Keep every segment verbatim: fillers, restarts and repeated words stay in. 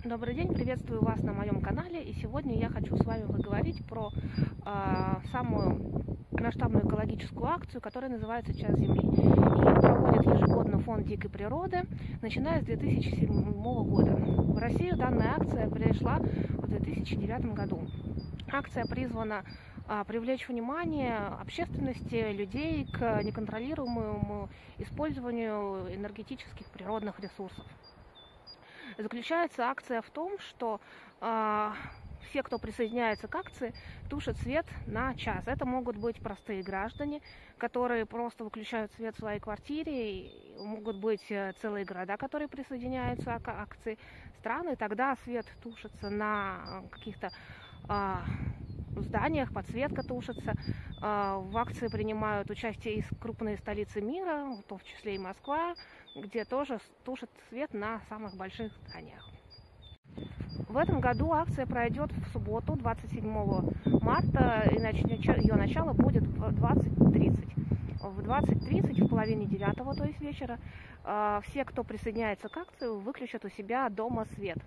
Добрый день, приветствую вас на моем канале, и сегодня я хочу с вами поговорить про э, самую масштабную экологическую акцию, которая называется «Час Земли». Ее проводит ежегодно Фонд дикой природы, начиная с две тысячи седьмого года. В Россию данная акция пришла в две тысячи девятом году. Акция призвана э, привлечь внимание общественности, людей к неконтролируемому использованию энергетических природных ресурсов. Заключается акция в том, что э, все, кто присоединяется к акции, тушат свет на час. Это могут быть простые граждане, которые просто выключают свет в своей квартире, могут быть целые города, которые присоединяются к акции, страны. Тогда свет тушится на каких-то э, зданиях, подсветка тушится. Э, в акции принимают участие из крупные столицы мира, в том числе и Москва, где тоже тушат свет на самых больших зданиях. В этом году акция пройдет в субботу, двадцать седьмого марта, и ее начало будет в двадцать тридцать. В двадцать тридцать, в половине девятого, то есть вечера, все, кто присоединяется к акции, выключат у себя дома свет.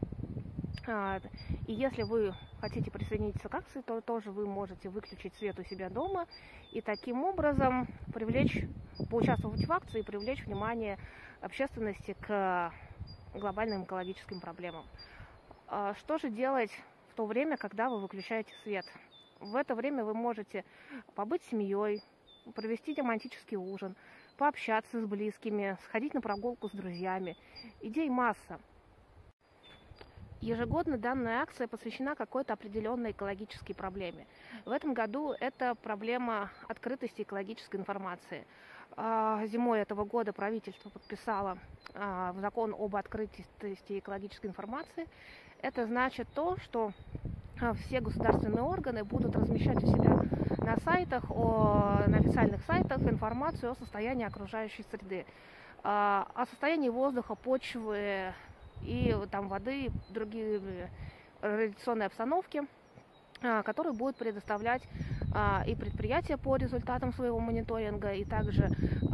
И если вы хотите присоединиться к акции, то тоже вы можете выключить свет у себя дома и таким образом привлечь, поучаствовать в акции и привлечь внимание общественности к глобальным экологическим проблемам. Что же делать в то время, когда вы выключаете свет? В это время вы можете побыть с семьей, провести романтический ужин, пообщаться с близкими, сходить на прогулку с друзьями. Идей масса. Ежегодно данная акция посвящена какой-то определенной экологической проблеме. В этом году это проблема открытости экологической информации. Зимой этого года правительство подписало закон об открытости экологической информации. Это значит то, что все государственные органы будут размещать у себя на сайтах, на официальных сайтах информацию о состоянии окружающей среды, о состоянии воздуха, почвы и там воды, другие радиационные обстановки, которые будут предоставлять и предприятия по результатам своего мониторинга, и также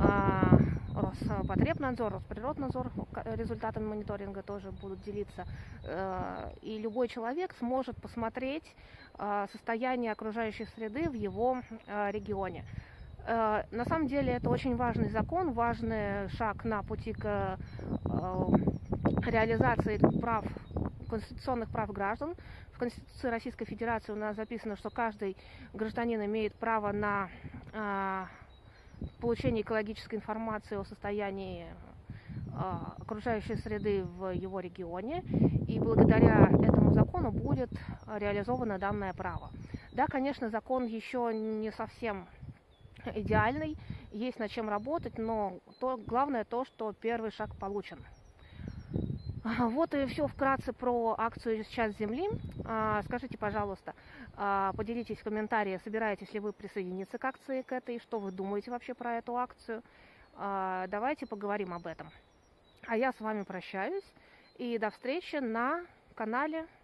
Роспотребнадзор, Росприроднадзор результатами мониторинга тоже будут делиться. И любой человек сможет посмотреть состояние окружающей среды в его регионе. На самом деле это очень важный закон, важный шаг на пути к реализации прав, конституционных прав граждан. В Конституции Российской Федерации у нас записано, что каждый гражданин имеет право на э, получение экологической информации о состоянии э, окружающей среды в его регионе, и благодаря этому закону будет реализовано данное право. Да, конечно, закон еще не совсем идеальный, есть над чем работать, но то, главное то, что первый шаг получен. Вот и все вкратце про акцию «Час Земли». Скажите, пожалуйста, поделитесь в комментариях, собираетесь ли вы присоединиться к акции, к этой, что вы думаете вообще про эту акцию. Давайте поговорим об этом. А я с вами прощаюсь и до встречи на канале